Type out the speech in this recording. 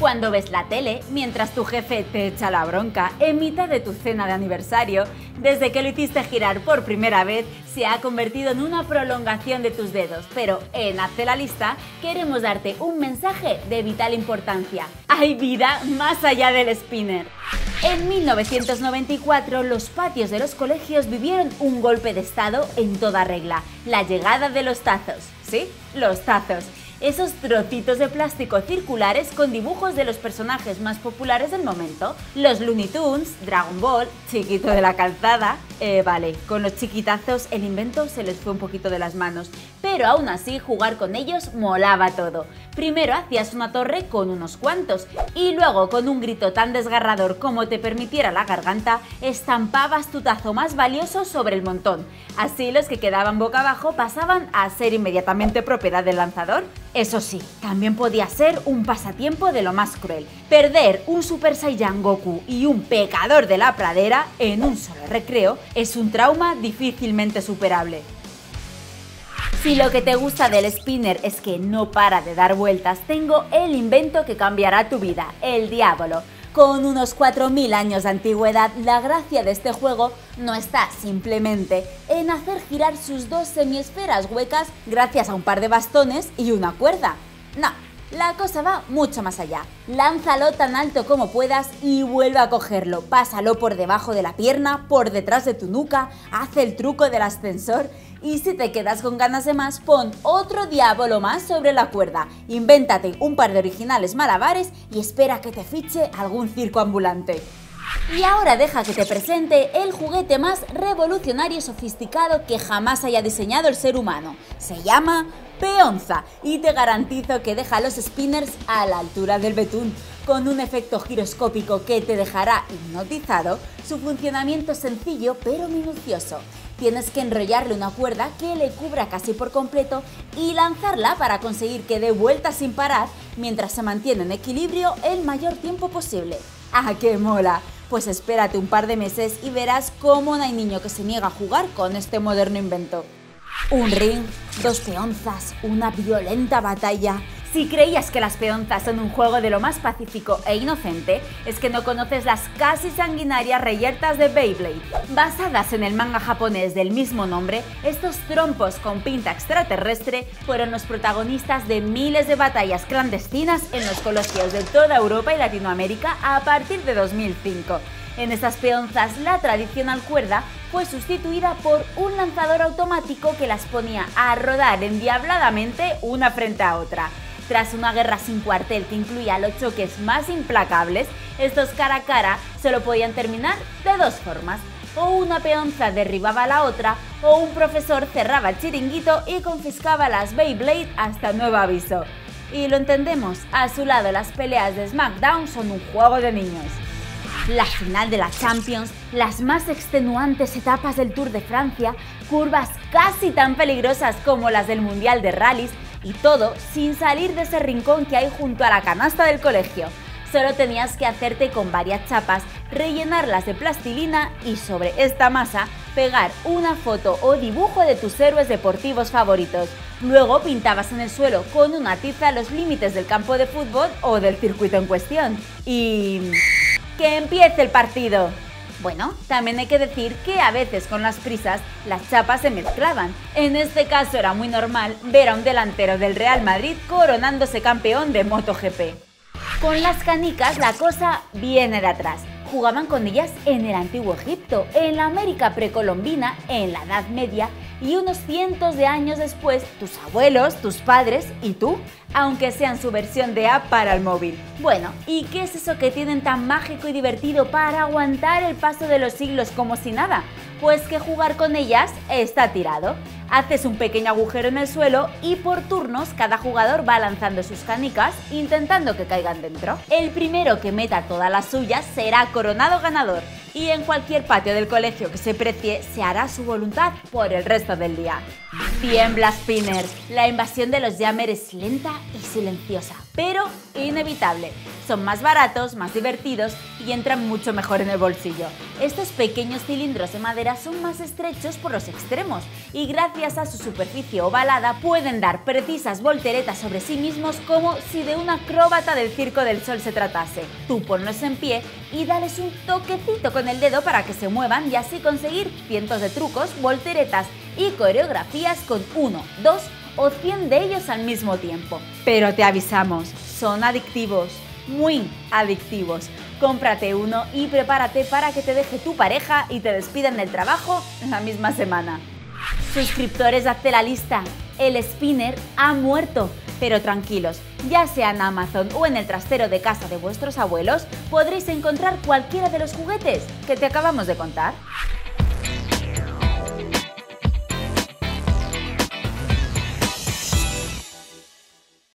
Cuando ves la tele, mientras tu jefe te echa la bronca en mitad de tu cena de aniversario, desde que lo hiciste girar por primera vez, se ha convertido en una prolongación de tus dedos. Pero en Hazte la Lista queremos darte un mensaje de vital importancia. Hay vida más allá del spinner. En 1994, los patios de los colegios vivieron un golpe de estado en toda regla: la llegada de los tazos. ¿Sí? Los tazos. Esos trocitos de plástico circulares con dibujos de los personajes más populares del momento. Los Looney Tunes, Dragon Ball, Chiquito de la Calzada. Vale, con los chiquitazos el invento se les fue un poquito de las manos, pero aún así jugar con ellos molaba todo. Primero hacías una torre con unos cuantos y luego, con un grito tan desgarrador como te permitiera la garganta, estampabas tu tazo más valioso sobre el montón. Así los que quedaban boca abajo pasaban a ser inmediatamente propiedad del lanzador. Eso sí, también podía ser un pasatiempo de lo más cruel. Perder un Super Saiyan Goku y un pecador de la pradera en un solo recreo es un trauma difícilmente superable. Si lo que te gusta del spinner es que no para de dar vueltas, tengo el invento que cambiará tu vida: el Diabolo. Con unos 4000 años de antigüedad, la gracia de este juego no está simplemente en hacer girar sus dos semiesferas huecas gracias a un par de bastones y una cuerda. No, la cosa va mucho más allá. Lánzalo tan alto como puedas y vuelve a cogerlo. Pásalo por debajo de la pierna, por detrás de tu nuca, haz el truco del ascensor. Y si te quedas con ganas de más, pon otro Diabolo más sobre la cuerda. Invéntate un par de originales malabares y espera que te fiche algún circo ambulante. Y ahora deja que te presente el juguete más revolucionario y sofisticado que jamás haya diseñado el ser humano. Se llama Peonza y te garantizo que deja a los spinners a la altura del betún. Con un efecto giroscópico que te dejará hipnotizado, su funcionamiento es sencillo pero minucioso. Tienes que enrollarle una cuerda que le cubra casi por completo y lanzarla para conseguir que dé vueltas sin parar mientras se mantiene en equilibrio el mayor tiempo posible. ¡Ah, qué mola! Pues espérate un par de meses y verás cómo no hay niño que se niega a jugar con este moderno invento. Un ring, dos peonzas, una violenta batalla. Si creías que las peonzas son un juego de lo más pacífico e inocente, es que no conoces las casi sanguinarias reyertas de Beyblade. Basadas en el manga japonés del mismo nombre, estos trompos con pinta extraterrestre fueron los protagonistas de miles de batallas clandestinas en los colegios de toda Europa y Latinoamérica a partir de 2005. En estas peonzas, la tradicional cuerda fue sustituida por un lanzador automático que las ponía a rodar endiabladamente una frente a otra. Tras una guerra sin cuartel que incluía los choques más implacables, estos cara a cara solo podían terminar de dos formas: o una peonza derribaba a la otra, o un profesor cerraba el chiringuito y confiscaba las Beyblade hasta nuevo aviso. Y lo entendemos, a su lado las peleas de SmackDown son un juego de niños. La final de la Champions, las más extenuantes etapas del Tour de Francia, curvas casi tan peligrosas como las del Mundial de Rallys, y todo sin salir de ese rincón que hay junto a la canasta del colegio. Solo tenías que hacerte con varias chapas, rellenarlas de plastilina y sobre esta masa pegar una foto o dibujo de tus héroes deportivos favoritos. Luego pintabas en el suelo con una tiza los límites del campo de fútbol o del circuito en cuestión. Y ¡que empiece el partido! Bueno, también hay que decir que a veces con las prisas las chapas se mezclaban. En este caso era muy normal ver a un delantero del Real Madrid coronándose campeón de MotoGP. Con las canicas la cosa viene de atrás. Jugaban con ellas en el antiguo Egipto, en la América precolombina, en la Edad Media y unos cientos de años después, tus abuelos, tus padres y tú, aunque sean su versión de app para el móvil. Bueno, ¿y qué es eso que tienen tan mágico y divertido para aguantar el paso de los siglos como si nada? Pues que jugar con ellas está tirado. Haces un pequeño agujero en el suelo y por turnos cada jugador va lanzando sus canicas intentando que caigan dentro. El primero que meta todas las suyas será coronado ganador y en cualquier patio del colegio que se precie se hará su voluntad por el resto del día. Tiembla Spinner, la invasión de los Jammers es lenta y silenciosa, pero inevitable. Son más baratos, más divertidos y entran mucho mejor en el bolsillo. Estos pequeños cilindros de madera son más estrechos por los extremos y gracias a su superficie ovalada pueden dar precisas volteretas sobre sí mismos como si de una acróbata del Circo del Sol se tratase. Tú ponlos en pie y dales un toquecito con el dedo para que se muevan y así conseguir cientos de trucos, volteretas y coreografías con 1, 2 o 100 de ellos al mismo tiempo. Pero te avisamos, son adictivos. Muy adictivos. Cómprate uno y prepárate para que te deje tu pareja y te despidan del trabajo la misma semana. Suscriptores, hazte la lista. El spinner ha muerto. Pero tranquilos, ya sea en Amazon o en el trastero de casa de vuestros abuelos, podréis encontrar cualquiera de los juguetes que te acabamos de contar.